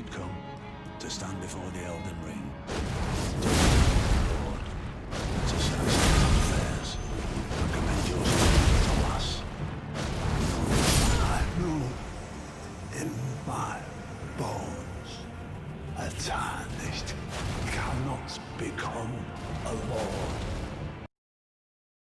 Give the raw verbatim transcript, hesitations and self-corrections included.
did come to stand before the Elden Ring, to the Lord, to set aside affairs, and commend your spirit to us. I know in my bones a tarnished cannot become a lord.